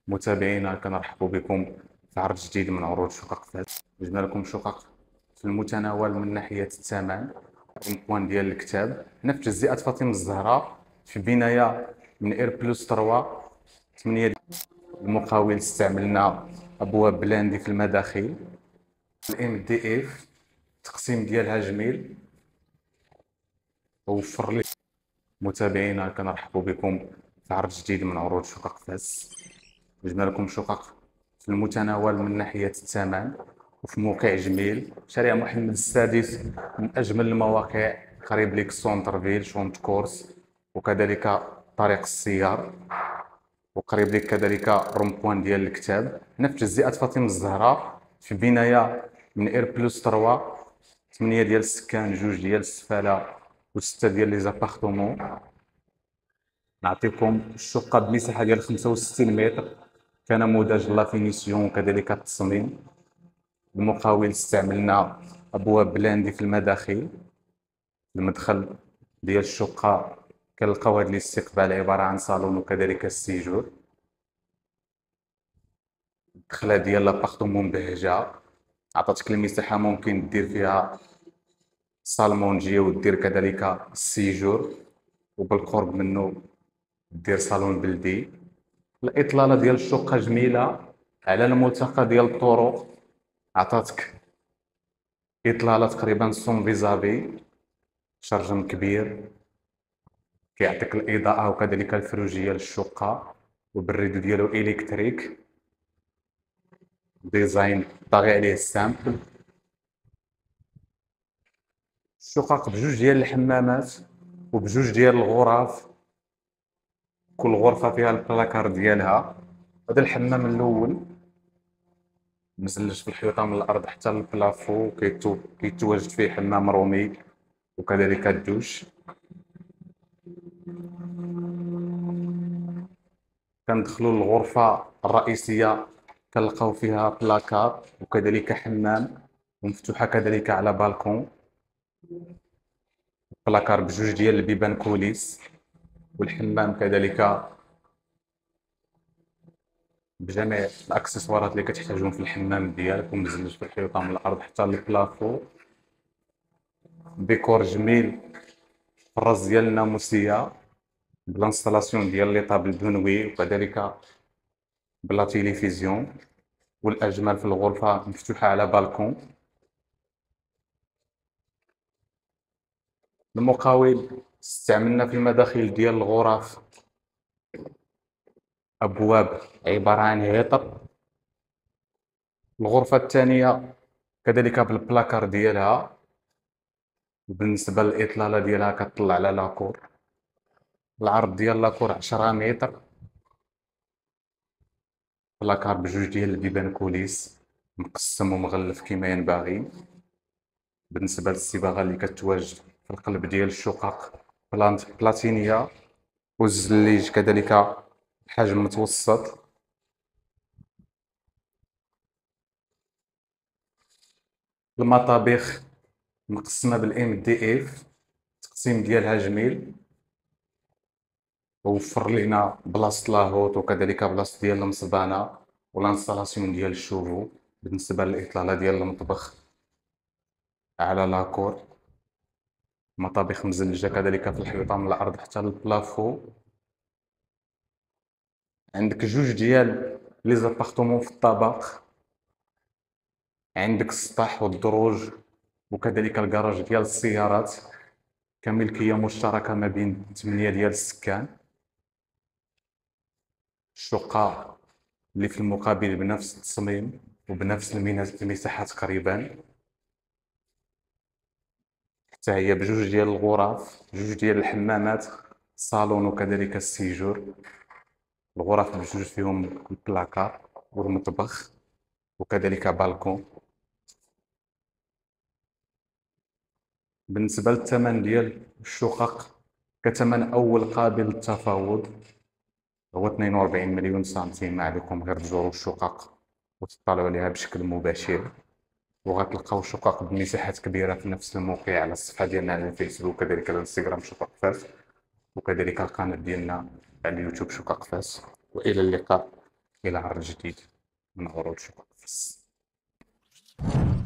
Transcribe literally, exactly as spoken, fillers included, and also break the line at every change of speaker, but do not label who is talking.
متابعينا كنرحب بكم في عرض جديد من عروض شقق فاس. جبنا لكم شقق في المتناول من ناحية الثمن والمكون ديال الكتاب. هنا في تجزئة فاطمة الزهراء في بناية من اير بلس ثلاثة ثمانية. المقاول استعملنا ابواب بلاندي في المداخل، الام دي اف التقسيم ديالها جميل ووفر لي. متابعينا كنرحب بكم في عرض جديد من عروض شقق فاس. جبنا لكم شقق في المتناول من ناحية الثمن وفي موقع جميل. شارع محمد السادس من أجمل المواقع، قريب لك سونتر فيل شونت كورس، وكذلك طريق السيار، وقريب لك كذلك رومبوان ديال الكتاب. هنا في تجزئة فاطمة الزهراء في بناية من اير بلس ثلاثة ثمانية ديال السكان، جوج ديال السفالة وستة ديال لي زابارتمون. نعطيكم الشقة بمساحة ديال خمسة وستين متر، كنموذج لا فينيسيون وكذلك التصميم. المقاول استعملنا ابواب بلاندي في المداخل. المدخل ديال الشقة كنلقاو هاد الاستقبال عبارة عن صالون وكذلك السيجور. الدخلة ديال لابارتمون مبهجة، عطاتك المساحة ممكن دير فيها صالمونجي ودير كذلك السيجور، وبالقرب منه دير صالون بلدي. الإطلالة ديال الشقة جميلة على الملتقى ديال الطرق، عطاتك إطلالة تقريبا سون فيزافي، شرجم كبير كيعطيك الإضاءة وكذلك الفروجية للشقة، وبالريدو ديالو إلكتريك، ديزاين طاغي عليه السامبل. الشقق بجوج ديال الحمامات وبجوج ديال الغرف، كل غرفة فيها البلاكار ديالها. هذا الحمام الأول مزلج في الحيطة من الأرض حتى للبلافو، كيتواجد فيه حمام رومي وكذلك الدوش. كندخلوا للغرفة الرئيسية كنلقاو فيها بلاكار وكذلك حمام، ومفتوحة كذلك على بالكون. بلاكار بجوج ديال البيبان كوليس، والحمام كذلك بجميع الاكسسوارات اللي كتحتاجهم في الحمام ديالك، ومزلج في الحيطة من الأرض حتى للبلافو. ديكور جميل، الراس ديال الناموسية بلانستالاسيون ديال لي طابل بنوي وكذلك بلا تيليفزيون، والأجمل في الغرفة مفتوحة على بالكون. المقاول استعملنا في المداخل ديال الغرف أبواب عبارة عن هيطر. الغرفة الثانية كذلك بالبلاكار ديالها، بالنسبة للإطلالة ديالها كتطلع على لاكور. العرض ديال لاكور عشرة متر، بلاكار بجوج ديال البيبان كوليس مقسم ومغلف كما ينبغي. بالنسبة للصباغة اللي كتواجد في القلب ديال الشقق بلانت بلاتينية، والزليج كذلك حجم متوسط. المطابخ مقسمة بالام دي اف، التقسيم ديالها جميل، ووفر لينا بلاصة لاهوت وكذلك بلاصة ديال المصبانة والانستالاسيون ديال الشوفو. بالنسبة للإطلالة ديال المطبخ على لاكور، مطابخ مزلجة كذلك في الحيطة من الأرض حتى للبلافو. عندك جوج ديال لي زابارتمون في الطابق، عندك السطح والدروج وكذلك الكراج ديال السيارات كملكية مشتركة ما بين ثمانية ديال السكان. الشقة اللي في المقابل بنفس التصميم وبنفس المساحة تقريبا، حتى هي بجوج ديال الغرف، جوج ديال الحمامات، صالون وكذلك السيجور. الغرف بجوج فيهم البلاكار والمطبخ وكذلك بالكون. بالنسبة للثمن ديال الشقق كثمن أول قابل للتفاوض هو اثنين وأربعين مليون سنتيم. ما عليكم غير تزوروا الشقق وتطلعوا عليها بشكل مباشر، وغتلقاو شقق بمساحات كبيرة في نفس الموقع على الصفحة ديالنا على الفيسبوك وكذلك على الانستغرام شقق فاس، وكذلك القناة ديالنا على اليوتيوب شقق فاس. وإلى اللقاء. إلى عرض جديد من عروض شقق فاس.